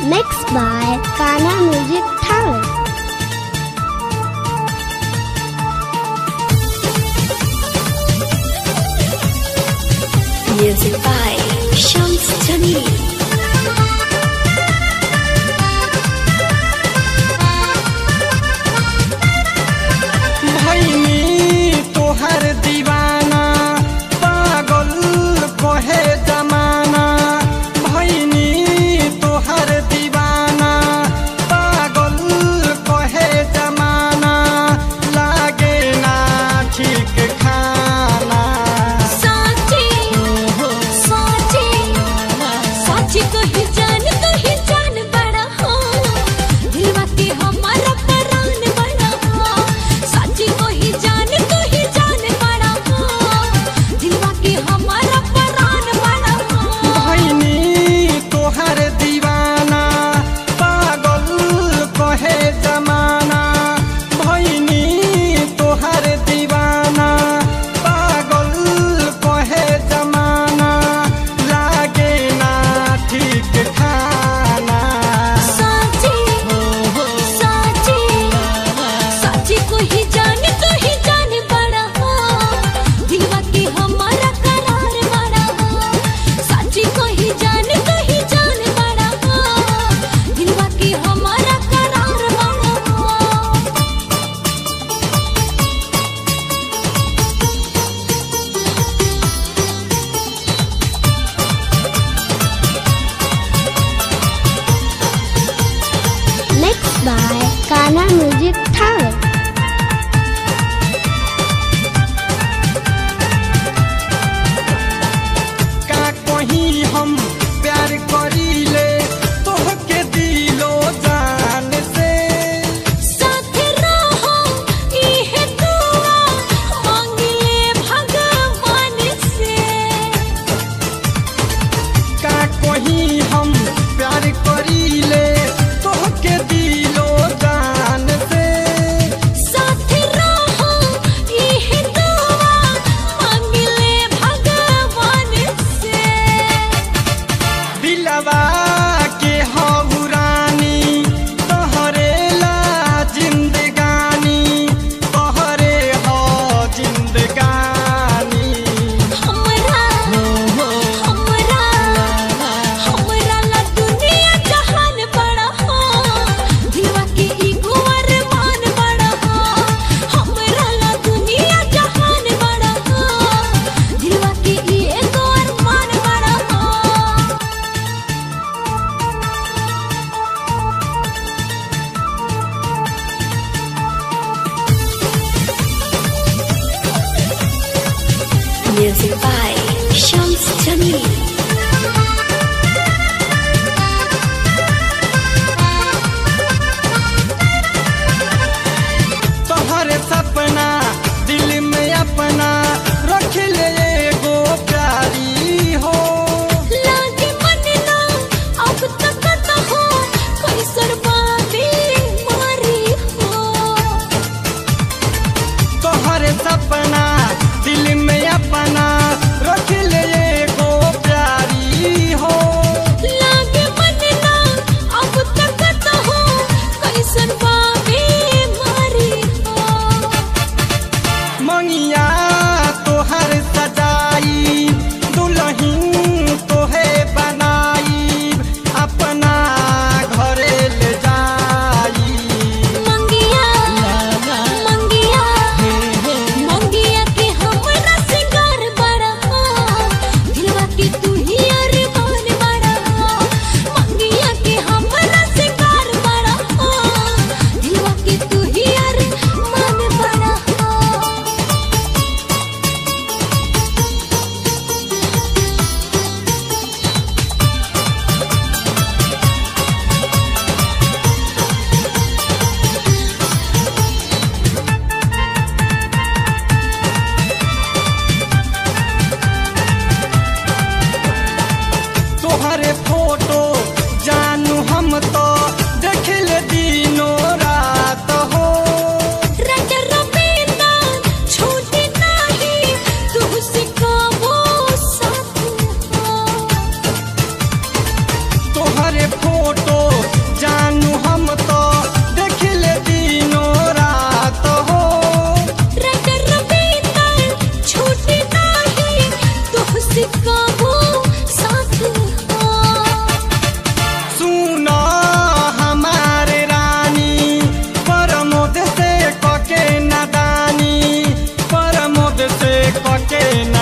Mixed by Kana Music Talent. Music by Shams Jamil. Mixed by Kana Music Talent. का कहीं हम प्यार करीले तोहके दिलो जान से साथ रहो इहे दुआ मांगिले भगवान से का कहीं हम प्यार करीले तोहके दिलो जान से साथ रहो इहे दुआ मांगिले भगवान से दिलवा के हऊ रानी तोहरे ला जिंदगानी तोहरे हो जिंदगानी हमरा ला दुनिया जहान बड़ा हो दिलवा के ई गुवर मान बड़ा हो हमरा ला दुनिया जहान बड़ा हो दिलवा के ई गुवर मान बड़ा हो Music by Shams Jamil. तोहरे सपना दिल में अपना रख ले एगो प्यारी हो लागे मन ना अब तक तो हो कैसन बाबी मारी हो तोहरे सपना दिल में अपना रख ले एगो प्यारी हो लागे मन ना अब तक तो हो कैसन बाबी मारी हो मंगिया तोहर सजाई दुल्हन तोहे बनाई अपना घरे ले जाई मंगिया के हमरा सिंगार बड़ा हो दिलवा के तू ही अरमान बड़ा हो मंगिया के हमरा सिंगार बड़ा हो दिलवा के तू ही अरमान बड़ा हो तोहरे फोटो जानू हम तो देख ले दिनो रात हो रट रबीना छूटी नहीं तू सिखावो साथ हो तोहरे फोटो से कबो साथ हो। सुनो हमारे रानी प्रमोद से कके नादानी, प्रमोद से कके